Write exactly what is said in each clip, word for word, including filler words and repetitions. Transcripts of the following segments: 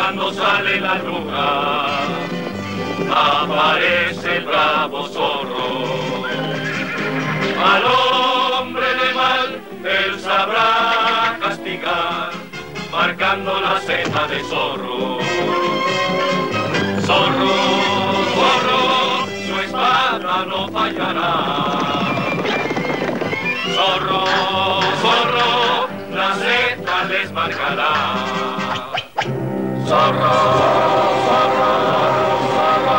cuando sale la luna, aparece el bravo zorro. Al hombre de mal, él sabrá castigar, marcando la senda de zorro. Zorro, zorro, su espada no fallará. Zorro, zorro, la senda les marcará. Zorro, zorro, zorro,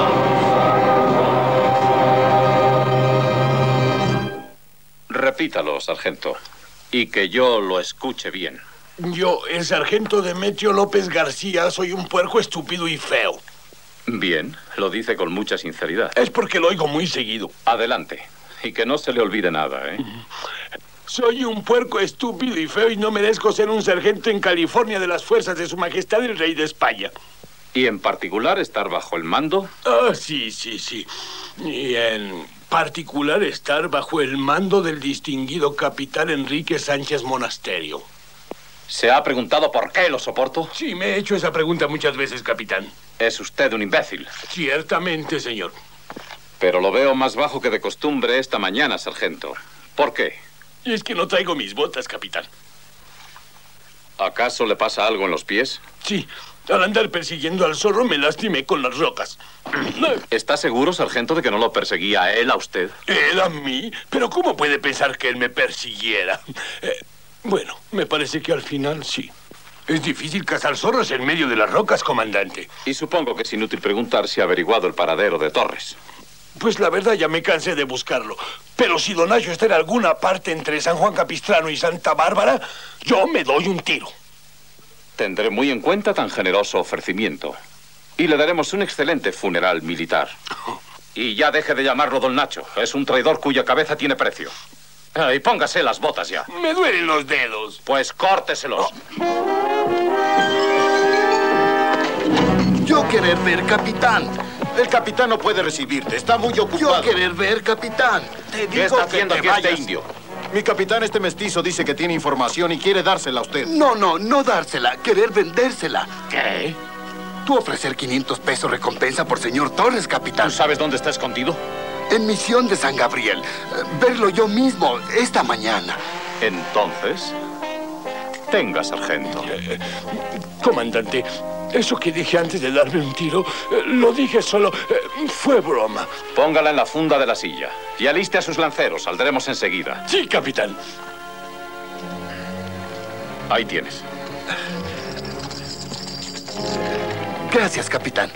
zorro. Repítalo, sargento, y que yo lo escuche bien. Yo, el sargento Demetrio López García, soy un puerco estúpido y feo. Bien, lo dice con mucha sinceridad. Es porque lo oigo muy seguido. Adelante, y que no se le olvide nada, ¿eh? Soy un puerco estúpido y feo y no merezco ser un sargento en California de las fuerzas de Su Majestad el Rey de España. ¿Y en particular estar bajo el mando? Ah, sí, sí, sí. Y en particular estar bajo el mando del distinguido capitán Enrique Sánchez Monasterio. ¿Se ha preguntado por qué lo soporto? Sí, me he hecho esa pregunta muchas veces, capitán. Es usted un imbécil. Ciertamente, señor. Pero lo veo más bajo que de costumbre esta mañana, sargento. ¿Por qué? Es que no traigo mis botas, capitán. ¿Acaso le pasa algo en los pies? Sí, al andar persiguiendo al zorro me lastimé con las rocas. ¿Está seguro, sargento, de que no lo perseguía a él, a usted? ¿Él a mí? ¿Pero cómo puede pensar que él me persiguiera? Eh, bueno, me parece que al final sí. Es difícil cazar zorros en medio de las rocas, comandante. Y supongo que es inútil preguntar si ha averiguado el paradero de Torres. Pues la verdad ya me cansé de buscarlo. Pero si don Nacho está en alguna parte entre San Juan Capistrano y Santa Bárbara, yo me doy un tiro. Tendré muy en cuenta tan generoso ofrecimiento. Y le daremos un excelente funeral militar. Y ya deje de llamarlo don Nacho. Es un traidor cuya cabeza tiene precio. Ah, y póngase las botas ya. Me duelen los dedos. Pues córteselos. Yo querer ver, capitán. El capitán no puede recibirte, está muy ocupado. Yo querer ver, capitán. Te ¿Qué está haciendo aquí este indio? Mi capitán, este mestizo, dice que tiene información y quiere dársela a usted. No, no, no dársela, querer vendérsela. ¿Qué? Tú ofrecer quinientos pesos recompensa por señor Torres, capitán. ¿Tú sabes dónde está escondido? En Misión de San Gabriel. Eh, verlo yo mismo esta mañana. Entonces, tenga, sargento. Eh, comandante, eso que dije antes de darme un tiro, eh, lo dije solo, eh, fue broma. Póngala en la funda de la silla y aliste a sus lanceros. Saldremos enseguida. Sí, capitán. Ahí tienes. Gracias, capitán.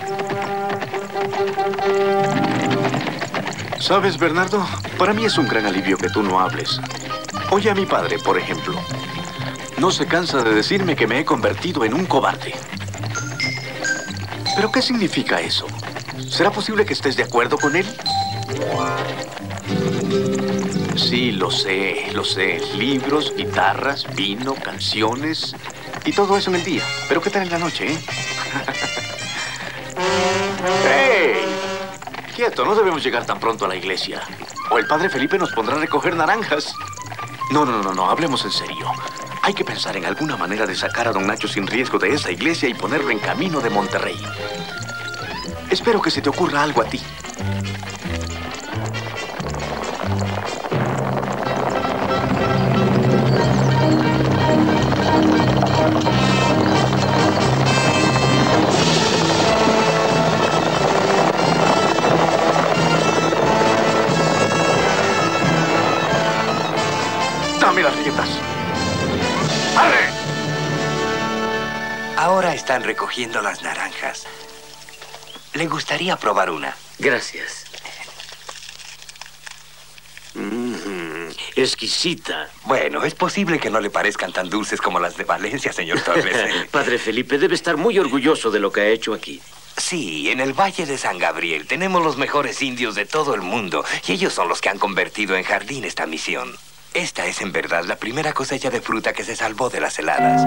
¿Sabes, Bernardo? Para mí es un gran alivio que tú no hables. Oye a mi padre, por ejemplo. No se cansa de decirme que me he convertido en un cobarde. ¿Pero qué significa eso? ¿Será posible que estés de acuerdo con él? Sí, lo sé, lo sé. Libros, guitarras, vino, canciones y todo eso en el día. Pero ¿qué tal en la noche, eh? ¡Hey! Quieto, no debemos llegar tan pronto a la iglesia. O el padre Felipe nos pondrá a recoger naranjas. No, no, no, no, hablemos en serio. Hay que pensar en alguna manera de sacar a don Nacho sin riesgo de esa iglesia y ponerlo en camino de Monterrey. Espero que se te ocurra algo a ti. Dame las galletas. ¡Arre! Ahora están recogiendo las naranjas. ¿Le gustaría probar una? Gracias. Mm, exquisita. Bueno, es posible que no le parezcan tan dulces como las de Valencia, señor Torres. Padre Felipe debe estar muy orgulloso de lo que ha hecho aquí. Sí, en el Valle de San Gabriel tenemos los mejores indios de todo el mundo y ellos son los que han convertido en jardín esta misión. Esta es en verdad la primera cosecha de fruta que se salvó de las heladas.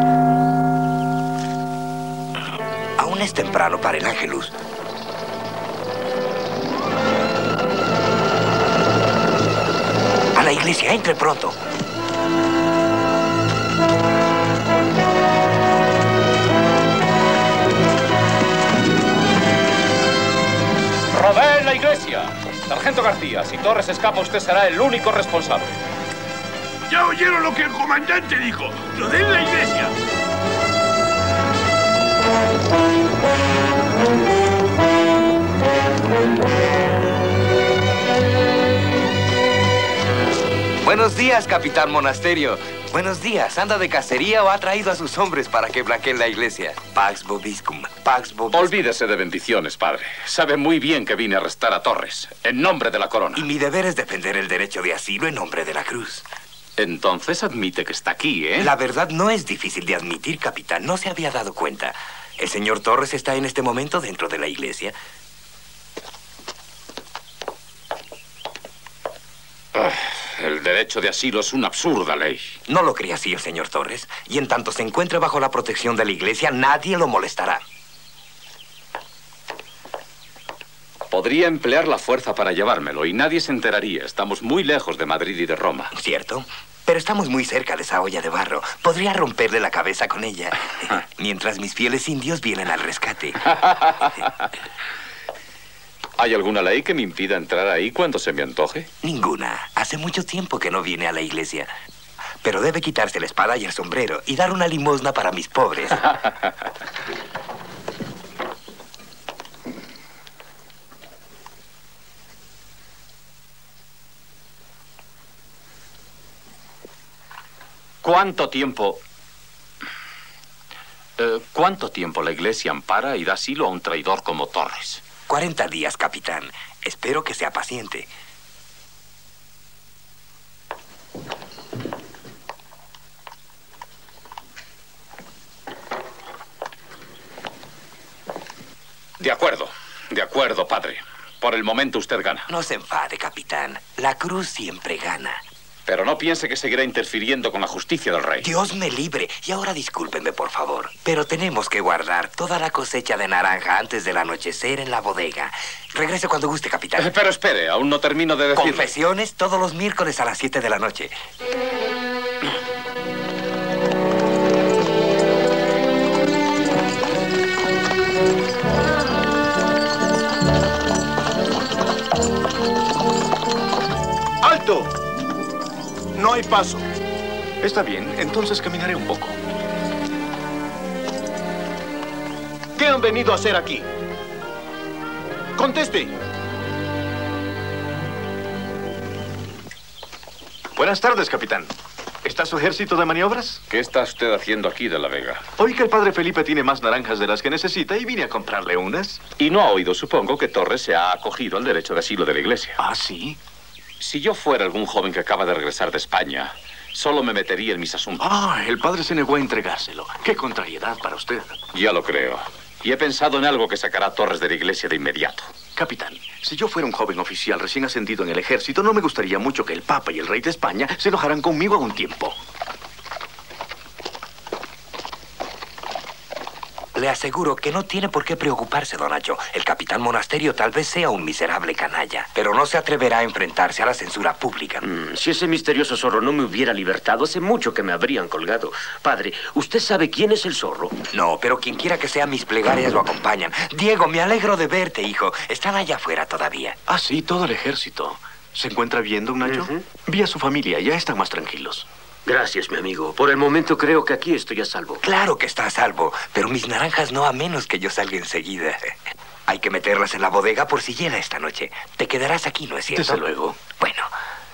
Aún es temprano para el Ángelus. A la iglesia, entre pronto. la iglesia! Sargento García, si Torres escapa, usted será el único responsable. Ya oyeron lo que el comandante dijo. ¡Lo den la iglesia! Buenos días, capitán Monasterio. Buenos días. ¿Anda de cacería o ha traído a sus hombres para que blanqueen la iglesia? Pax vobiscum, pax vobiscum. Olvídese de bendiciones, padre. Sabe muy bien que vine a arrestar a Torres, en nombre de la corona. Y mi deber es defender el derecho de asilo en nombre de la cruz. Entonces admite que está aquí, ¿eh? La verdad no es difícil de admitir, capitán. No se había dado cuenta. El señor Torres está en este momento dentro de la iglesia. Ah, el derecho de asilo es una absurda ley. No lo cree así el señor Torres. Y en tanto se encuentre bajo la protección de la iglesia, nadie lo molestará. Podría emplear la fuerza para llevármelo y nadie se enteraría. Estamos muy lejos de Madrid y de Roma. ¿Cierto? Pero estamos muy cerca de esa olla de barro. Podría romperle la cabeza con ella. Mientras mis fieles indios vienen al rescate. ¿Hay alguna ley que me impida entrar ahí cuando se me antoje? Ninguna. Hace mucho tiempo que no viene a la iglesia. Pero debe quitarse la espada y el sombrero y dar una limosna para mis pobres. ¿Cuánto tiempo... Eh, ¿Cuánto tiempo la iglesia ampara y da asilo a un traidor como Torres? Cuarenta días, capitán. Espero que sea paciente. De acuerdo, de acuerdo, padre. Por el momento usted gana. No se enfade, capitán. La cruz siempre gana. Pero no piense que seguirá interfiriendo con la justicia del rey. Dios me libre. Y ahora discúlpenme, por favor. Pero tenemos que guardar toda la cosecha de naranja antes del anochecer en la bodega. Regrese cuando guste, capitán. Eh, pero espere, aún no termino de decirle. Confesiones todos los miércoles a las siete de la noche. ¡Alto! No hay paso. Está bien, entonces caminaré un poco. ¿Qué han venido a hacer aquí? Conteste. Buenas tardes, capitán. ¿Está su ejército de maniobras? ¿Qué está usted haciendo aquí de la Vega? Oí que el padre Felipe tiene más naranjas de las que necesita y vine a comprarle unas. Y no ha oído, supongo, que Torres se ha acogido al derecho de asilo de la iglesia. ¿Ah, sí? Si yo fuera algún joven que acaba de regresar de España, solo me metería en mis asuntos. Ah, el padre se negó a entregárselo. Qué contrariedad para usted. Ya lo creo. Y he pensado en algo que sacará a Torres de la iglesia de inmediato. Capitán, si yo fuera un joven oficial recién ascendido en el ejército, no me gustaría mucho que el Papa y el rey de España se enojaran conmigo a un tiempo. Le aseguro que no tiene por qué preocuparse, don Nacho. El capitán Monasterio tal vez sea un miserable canalla, pero no se atreverá a enfrentarse a la censura pública. Mm, si ese misterioso zorro no me hubiera libertado, hace mucho que me habrían colgado. Padre, ¿usted sabe quién es el zorro? No, pero quien quiera que sea, mis plegarias lo acompañan. Diego, me alegro de verte, hijo. Están allá afuera todavía. Ah, sí, todo el ejército. ¿Se encuentra bien, don Nacho? Uh-huh. Vi a su familia, ya están más tranquilos. Gracias, mi amigo. Por el momento creo que aquí estoy a salvo. Claro que está a salvo, pero mis naranjas no, a menos que yo salga enseguida. Hay que meterlas en la bodega por si llena esta noche. Te quedarás aquí, ¿no es cierto? Desde luego. Bueno.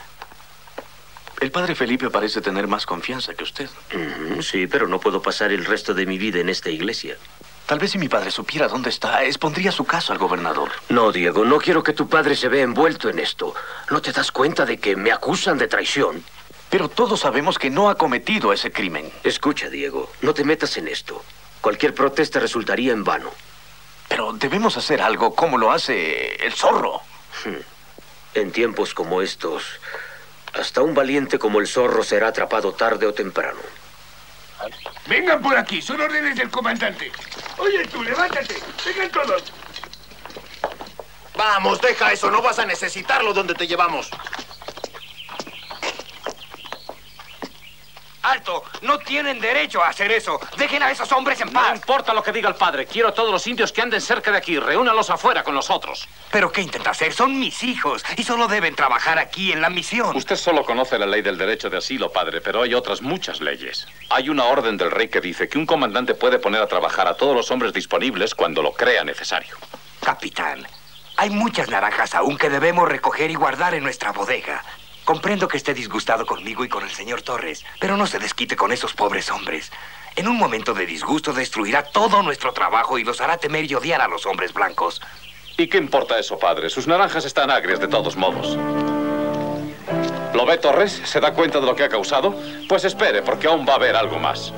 El padre Felipe parece tener más confianza que usted. Uh-huh, sí, pero no puedo pasar el resto de mi vida en esta iglesia. Tal vez si mi padre supiera dónde está, expondría su caso al gobernador. No, Diego, no quiero que tu padre se vea envuelto en esto. ¿No te das cuenta de que me acusan de traición? Pero todos sabemos que no ha cometido ese crimen. Escucha, Diego, no te metas en esto. Cualquier protesta resultaría en vano. Pero debemos hacer algo como lo hace el zorro. En tiempos como estos, hasta un valiente como el zorro será atrapado tarde o temprano. Vengan por aquí, son órdenes del comandante. Oye tú, levántate, vengan todos. Vamos, deja eso, no vas a necesitarlo donde te llevamos. ¡Alto! No tienen derecho a hacer eso. Dejen a esos hombres en paz. No importa lo que diga el padre. Quiero a todos los indios que anden cerca de aquí. Reúnalos afuera con nosotros. ¿Pero qué intenta hacer? Son mis hijos y solo deben trabajar aquí en la misión. Usted solo conoce la ley del derecho de asilo, padre, pero hay otras muchas leyes. Hay una orden del rey que dice que un comandante puede poner a trabajar a todos los hombres disponibles cuando lo crea necesario. Capitán, hay muchas naranjas aún que debemos recoger y guardar en nuestra bodega. Comprendo que esté disgustado conmigo y con el señor Torres, pero no se desquite con esos pobres hombres. En un momento de disgusto destruirá todo nuestro trabajo y los hará temer y odiar a los hombres blancos. ¿Y qué importa eso, padre? Sus naranjas están agrias de todos modos. ¿Lo ve, Torres? ¿Se da cuenta de lo que ha causado? Pues espere, porque aún va a haber algo más.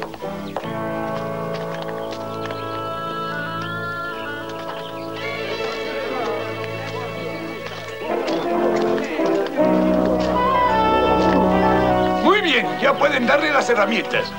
Muy bien, ya pueden darle las herramientas.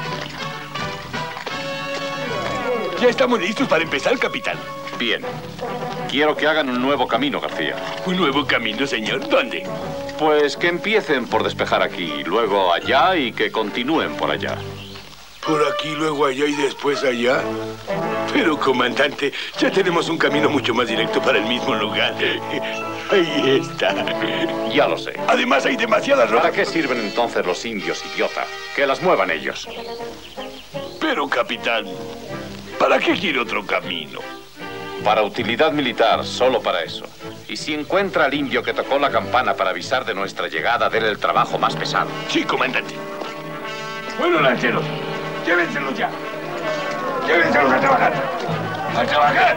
Ya estamos listos para empezar, capitán. Bien. Quiero que hagan un nuevo camino, García. ¿Un nuevo camino, señor? ¿Dónde? Pues que empiecen por despejar aquí, luego allá y que continúen por allá. Por aquí, luego allá y después allá. Pero, comandante, ya tenemos un camino mucho más directo para el mismo lugar. Ahí está. Ya lo sé. Además, hay demasiadas rocas. ¿Para qué sirven entonces los indios, idiota? Que las muevan ellos. Pero, capitán, ¿para qué quiere otro camino? Para utilidad militar, solo para eso. Y si encuentra al indio que tocó la campana para avisar de nuestra llegada, déle el trabajo más pesado. Sí, comandante. Bueno, lanceros, llévenselos ya. Llévenselos a trabajar. ¡A trabajar!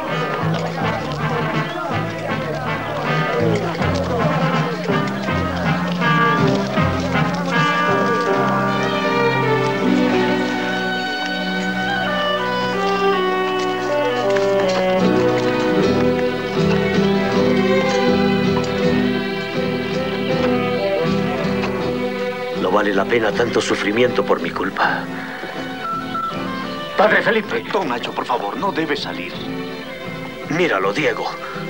No vale la pena tanto sufrimiento por mi culpa. Padre Felipe. Don Nacho, por favor, no debe salir. Míralo, Diego.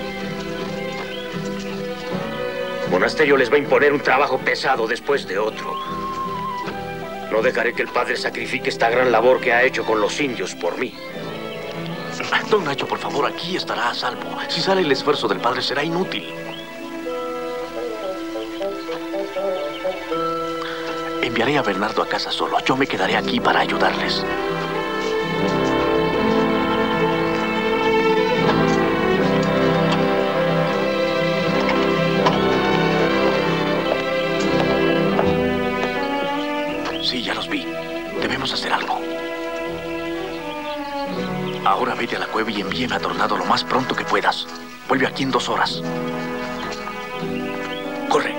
Monasterio les va a imponer un trabajo pesado después de otro. No dejaré que el padre sacrifique esta gran labor que ha hecho con los indios por mí. Don Nacho, por favor, aquí estará a salvo. Si sale el esfuerzo del padre, será inútil. Enviaré a Bernardo a casa solo. Yo me quedaré aquí para ayudarles. Sí, ya los vi. Debemos hacer algo. Ahora vete a la cueva y envíeme a Tornado lo más pronto que puedas. Vuelve aquí en dos horas. Corre.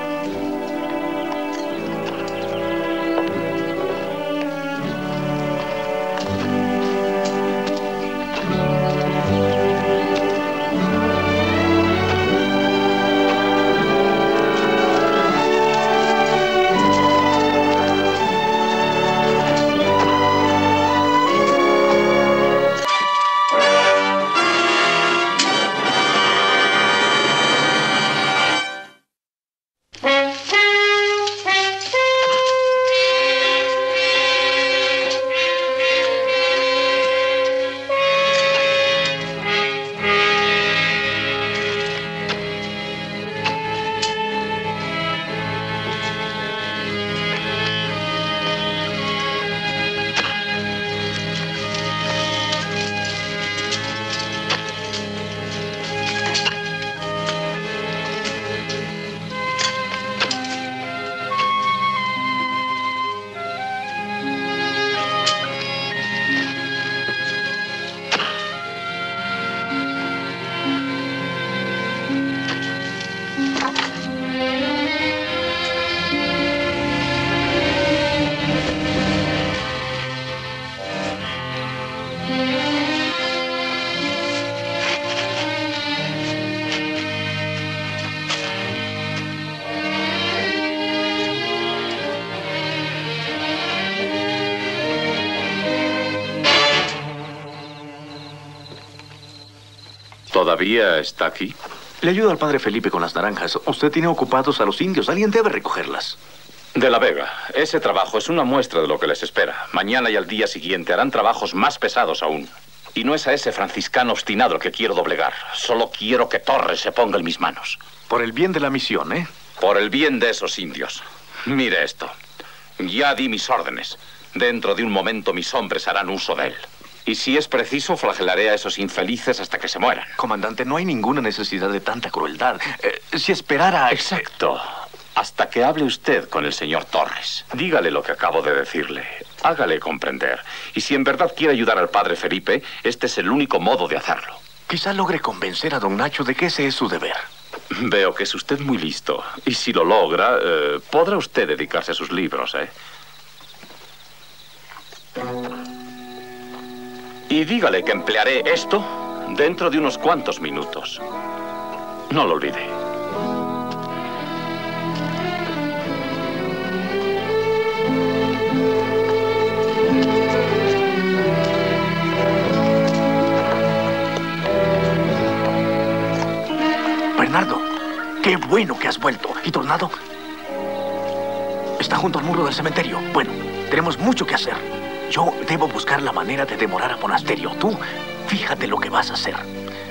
¿Todavía está aquí? Le ayuda al padre Felipe con las naranjas. Usted tiene ocupados a los indios. Alguien debe recogerlas. De la Vega, ese trabajo es una muestra de lo que les espera. Mañana y al día siguiente harán trabajos más pesados aún. Y no es a ese franciscano obstinado el que quiero doblegar. Solo quiero que Torres se ponga en mis manos. Por el bien de la misión, ¿eh? Por el bien de esos indios. Mire esto. Ya di mis órdenes. Dentro de un momento mis hombres harán uso de él. Y si es preciso, flagelaré a esos infelices hasta que se mueran. Comandante, no hay ninguna necesidad de tanta crueldad. Eh, si esperara... Exacto. Hasta que hable usted con el señor Torres. Dígale lo que acabo de decirle. Hágale comprender. Y si en verdad quiere ayudar al padre Felipe, este es el único modo de hacerlo. Quizá logre convencer a don Nacho de que ese es su deber. Veo que es usted muy listo. Y si lo logra, eh, podrá usted dedicarse a sus libros, ¿eh? Y dígale que emplearé esto dentro de unos cuantos minutos. No lo olvide. Bernardo, qué bueno que has vuelto. ¿Y Tornado? Está junto al muro del cementerio. Bueno, tenemos mucho que hacer. Yo debo buscar la manera de demorar a Monasterio. Tú, fíjate lo que vas a hacer.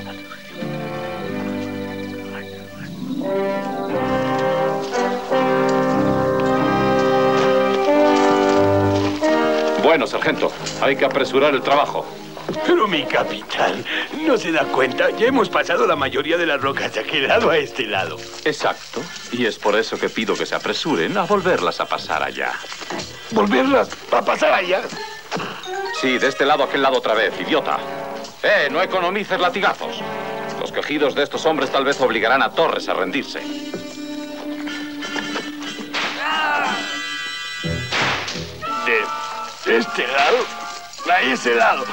Bueno, sargento, hay que apresurar el trabajo. Pero mi capitán, ¿no se da cuenta? Ya hemos pasado la mayoría de las rocas de aquel lado a este lado. Exacto. Y es por eso que pido que se apresuren a volverlas a pasar allá. ¿Volverlas a pasar allá? Sí, de este lado a aquel lado otra vez, idiota. ¡Eh, no economices latigazos! Los quejidos de estos hombres tal vez obligarán a Torres a rendirse. De este lado a ese lado.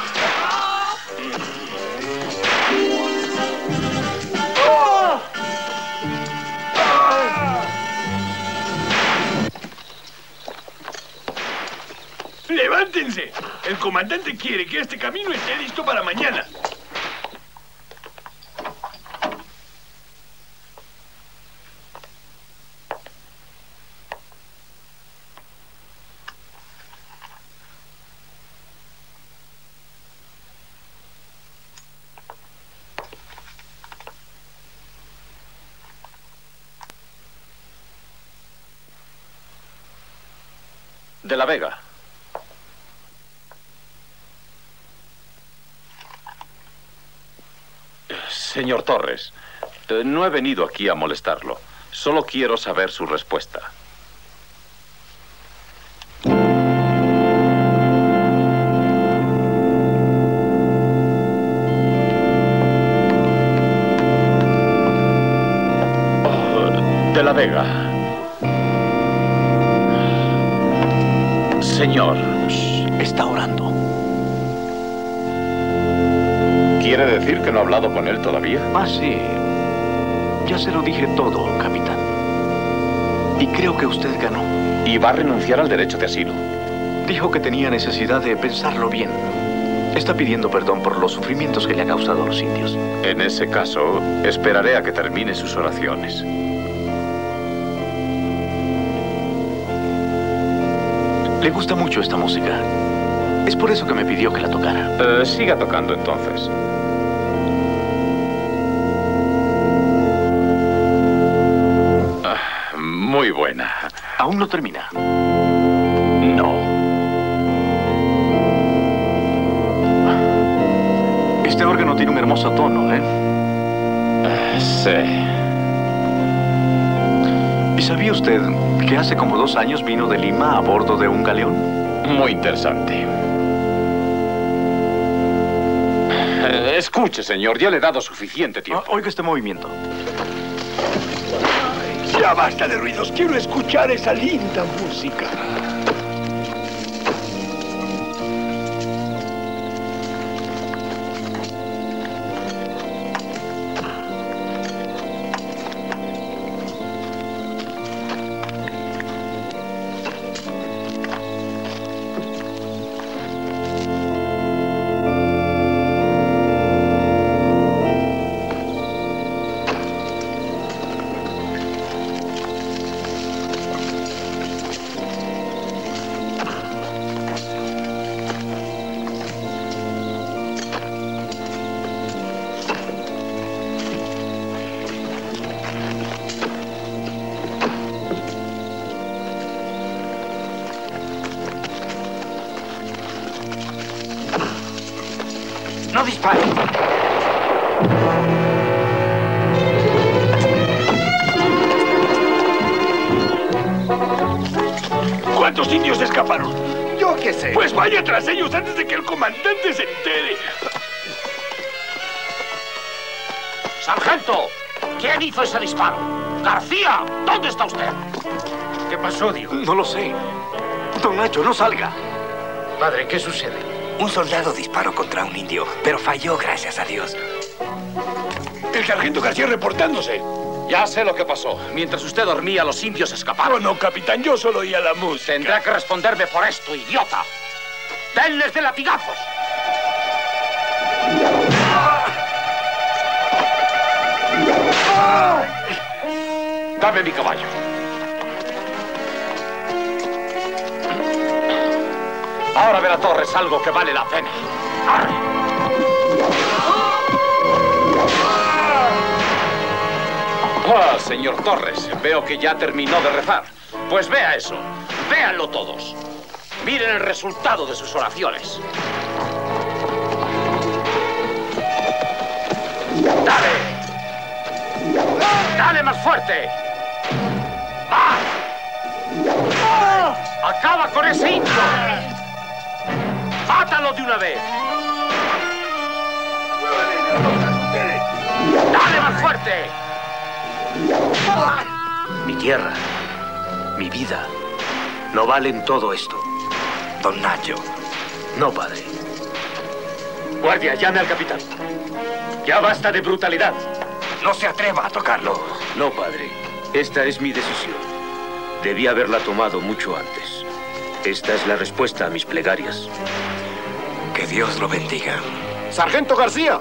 ¡Oh! ¡Levántense! El comandante quiere que este camino esté listo para mañana. De la Vega. Señor Torres, eh, no he venido aquí a molestarlo. Solo quiero saber su respuesta. Oh, de la Vega. Señor, está orando. ¿Quiere decir que no ha hablado con él todavía? Ah, sí. Ya se lo dije todo, capitán. Y creo que usted ganó. Y va a renunciar al derecho de asilo. Dijo que tenía necesidad de pensarlo bien. Está pidiendo perdón por los sufrimientos que le ha causado a los indios. En ese caso, esperaré a que termine sus oraciones. Le gusta mucho esta música. Es por eso que me pidió que la tocara. Uh, siga tocando entonces. Ah, muy buena. ¿Aún no termina? No. Este órgano tiene un hermoso tono, ¿eh? Uh, sí. ¿Y sabía usted que hace como dos años vino de Lima a bordo de un galeón? Muy interesante. Eh, escuche, señor, ya le he dado suficiente tiempo. Ah, oiga este movimiento. Ya basta de ruidos, quiero escuchar esa linda música. dispare. ¿Cuántos indios escaparon? Yo qué sé. Pues vaya tras ellos antes de que el comandante se entere. ¡Sargento! ¿Quién hizo ese disparo? ¡García! ¿Dónde está usted? ¿Qué pasó, Dios? No lo sé. Don Nacho, no salga. Padre, ¿qué sucede? Un soldado disparó contra un indio, pero falló, gracias a Dios. El sargento García reportándose. Ya sé lo que pasó. Mientras usted dormía, los indios escaparon. No, no, capitán, yo solo oía la música. Tendrá que responderme por esto, idiota. ¡Denles de latigazos! Dame mi caballo. Ahora verá Torres algo que vale la pena. ¡Arre! Ah, señor Torres, veo que ya terminó de rezar. Pues vea eso. Véanlo todos. Miren el resultado de sus oraciones. ¡Dale! ¡Dale más fuerte! ¡Más! ¡Acaba con ese indio! ¡Mátalo de una vez! ¡Dale más fuerte! Mi tierra, mi vida, no valen todo esto. Don Nacho. No, padre. Guardia, llame al capitán. Ya basta de brutalidad. No se atreva a tocarlo. No, padre. Esta es mi decisión. Debí haberla tomado mucho antes. Esta es la respuesta a mis plegarias. Que Dios lo bendiga. ¡Sargento García!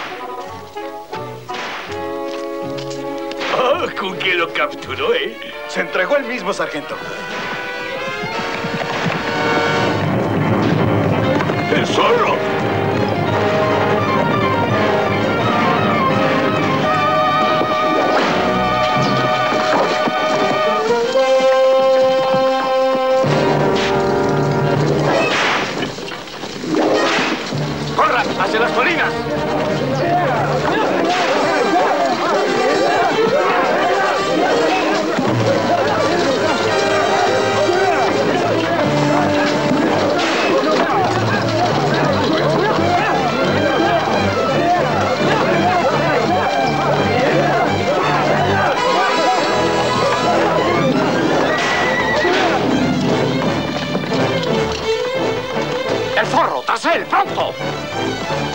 Oh, ¿con qué lo capturó, eh? Se entregó el mismo, sargento. ¡El zorro! ¡Corran hacia las colinas! ¡El zorro! ¡Tras él! ¡Pronto!